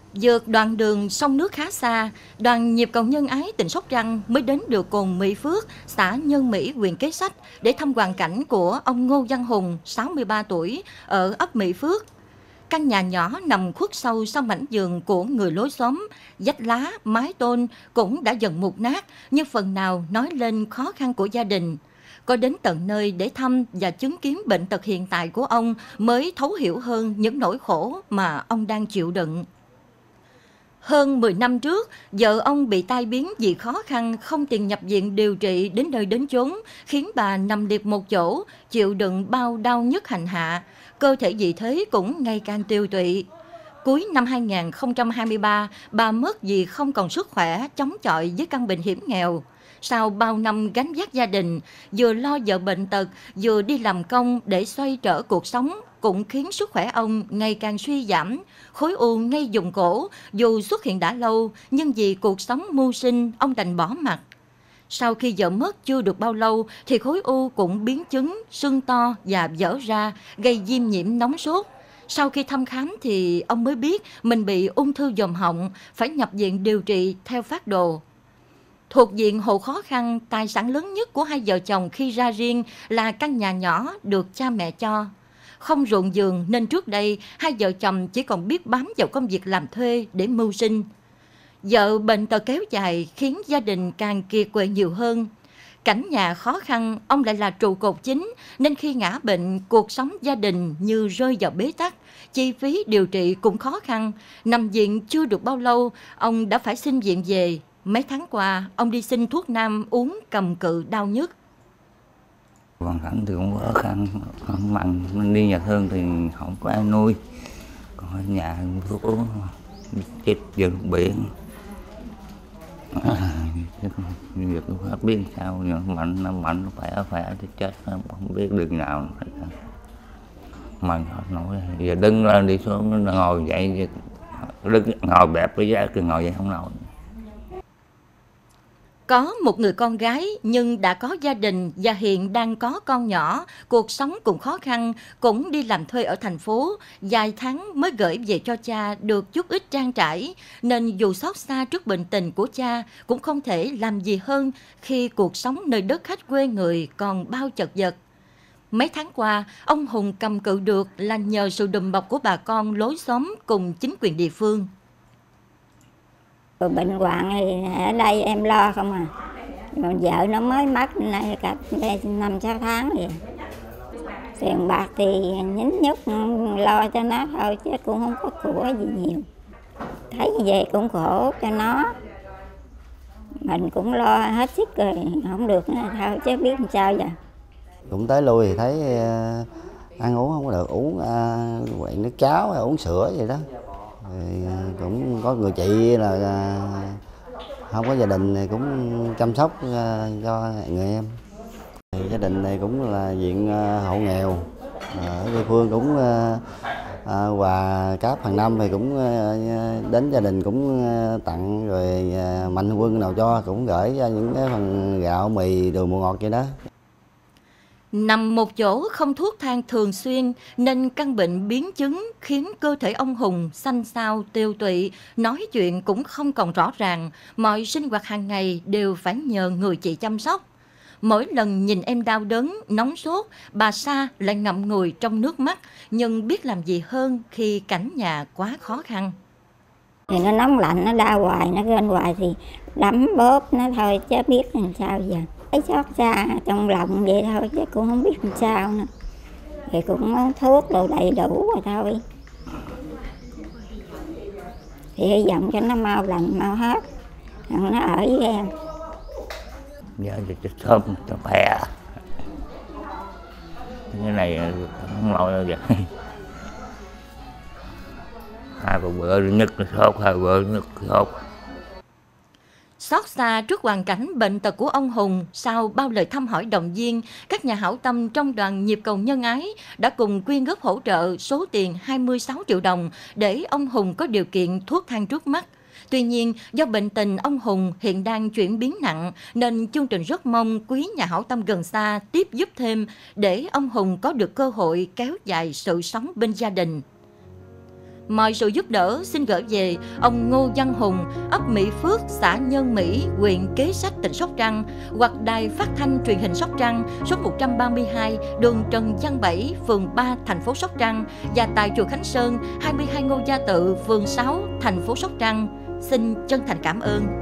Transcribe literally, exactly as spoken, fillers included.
Vượt đoạn đường sông nước khá xa, đoàn nhịp cầu nhân ái tỉnh Sóc Trăng mới đến được cồn Mỹ Phước, xã Nhân Mỹ, huyện Kế Sách để thăm hoàn cảnh của ông Ngô Văn Hùng, sáu mươi ba tuổi, ở ấp Mỹ Phước. Căn nhà nhỏ nằm khuất sâu sau mảnh vườn của người lối xóm, vách lá, mái tôn cũng đã dần mục nát, nhưng phần nào nói lên khó khăn của gia đình. Có đến tận nơi để thăm và chứng kiến bệnh tật hiện tại của ông mới thấu hiểu hơn những nỗi khổ mà ông đang chịu đựng. Hơn mười năm trước, vợ ông bị tai biến vì khó khăn không tiền nhập viện điều trị đến nơi đến chốn, khiến bà nằm liệt một chỗ, chịu đựng bao đau nhức hành hạ. Cơ thể vì thế cũng ngày càng tiêu tụy. Cuối năm hai nghìn không trăm hai mươi ba, bà mất vì không còn sức khỏe chống chọi với căn bệnh hiểm nghèo. Sau bao năm gánh vác gia đình, vừa lo vợ bệnh tật, vừa đi làm công để xoay trở cuộc sống, cũng khiến sức khỏe ông ngày càng suy giảm. Khối u ngay vùng cổ, dù xuất hiện đã lâu, nhưng vì cuộc sống mưu sinh, ông đành bỏ mặc. Sau khi vợ mất chưa được bao lâu, thì khối u cũng biến chứng, sưng to và vỡ ra, gây viêm nhiễm nóng sốt. Sau khi thăm khám thì ông mới biết mình bị ung thư vòm họng, phải nhập viện điều trị theo phác đồ. Thuộc diện hộ khó khăn, tài sản lớn nhất của hai vợ chồng khi ra riêng là căn nhà nhỏ được cha mẹ cho. Không ruộng vườn nên trước đây hai vợ chồng chỉ còn biết bám vào công việc làm thuê để mưu sinh. Vợ bệnh tật kéo dài khiến gia đình càng kiệt quệ nhiều hơn. Cảnh nhà khó khăn, ông lại là trụ cột chính, nên khi ngã bệnh, cuộc sống gia đình như rơi vào bế tắc. Chi phí điều trị cũng khó khăn. Nằm viện chưa được bao lâu, ông đã phải xin viện về. Mấy tháng qua, ông đi xin thuốc nam uống cầm cự đau nhức. Hoàn cảnh thì cũng khó khăn, không bằng mình đi nhà thương thì không có ai nuôi. Còn ở nhà thuốc uống, chết vườn biển. Việc không biết sao, nhưng mạnh nó mạnh nó khỏe khỏe thì chết, không biết đường nào. Mình không nổi, giờ đứng lên đi xuống ngồi dậy, đứng ngồi bẹp với giá cứ ngồi vậy không nổi. Có một người con gái nhưng đã có gia đình và hiện đang có con nhỏ, cuộc sống cũng khó khăn, cũng đi làm thuê ở thành phố, vài tháng mới gửi về cho cha được chút ít trang trải, nên dù xót xa trước bệnh tình của cha cũng không thể làm gì hơn khi cuộc sống nơi đất khách quê người còn bao chật vật. Mấy tháng qua, ông Hùng cầm cự được là nhờ sự đùm bọc của bà con lối xóm cùng chính quyền địa phương. Bệnh hoạn thì ở đây em lo không à. Rồi vợ nó mới mất nay cả năm sáu tháng vậy. Tiền bạc thì nhín nhúc lo cho nó thôi chứ cũng không có của gì nhiều. Thấy như vậy cũng khổ cho nó. Mình cũng lo hết sức rồi, không được nữa thôi chứ biết làm sao giờ. Cũng tới lui thì thấy uh, ăn uống không có được, uống uh, quậy nước cháo hay uống sữa vậy đó. Thì cũng có người chị là không có gia đình thì cũng chăm sóc cho người em. Thì gia đình này cũng là diện hộ nghèo, ở địa phương cũng quà cáp hàng năm thì cũng đến gia đình cũng tặng, rồi mạnh quân nào cho cũng gửi ra những cái phần gạo mì đồ ngọt vậy đó. Nằm một chỗ không thuốc thang thường xuyên nên căn bệnh biến chứng khiến cơ thể ông Hùng xanh xao tiêu tụy, nói chuyện cũng không còn rõ ràng, mọi sinh hoạt hàng ngày đều phải nhờ người chị chăm sóc. Mỗi lần nhìn em đau đớn, nóng sốt, bà Sa lại ngậm ngùi trong nước mắt, nhưng biết làm gì hơn khi cảnh nhà quá khó khăn. Thì nó nóng lạnh, nó đau hoài, nó gên hoài thì đấm bóp nó thôi chứ biết làm sao giờ. Thấy xót xa trong lòng vậy thôi chứ cũng không biết làm sao nữa. Thì cũng có thuốc đồ đầy đủ rồi thôi. Thì hy vọng cho nó mau lành, mau hết. Rồi nó ở với em. Giờ thì sớm cho khỏe. Cái này không lo đâu vậy. Hai bữa nhất là sốt, hai bữa nhất sốt. Xót xa trước hoàn cảnh bệnh tật của ông Hùng, sau bao lời thăm hỏi động viên, các nhà hảo tâm trong đoàn nhịp cầu nhân ái đã cùng quyên góp hỗ trợ số tiền hai mươi sáu triệu đồng để ông Hùng có điều kiện thuốc thang trước mắt. Tuy nhiên, do bệnh tình ông Hùng hiện đang chuyển biến nặng, nên chương trình rất mong quý nhà hảo tâm gần xa tiếp giúp thêm để ông Hùng có được cơ hội kéo dài sự sống bên gia đình. Mọi sự giúp đỡ xin gửi về ông Ngô Văn Hùng, ấp Mỹ Phước, xã Nhân Mỹ, huyện Kế Sách, tỉnh Sóc Trăng, hoặc Đài Phát thanh Truyền hình Sóc Trăng, số một trăm ba mươi hai, đường Trần Văn Bảy, phường ba, thành phố Sóc Trăng, và tại chùa Khánh Sơn, hai mươi hai Ngô Gia Tự, phường sáu, thành phố Sóc Trăng. Xin chân thành cảm ơn.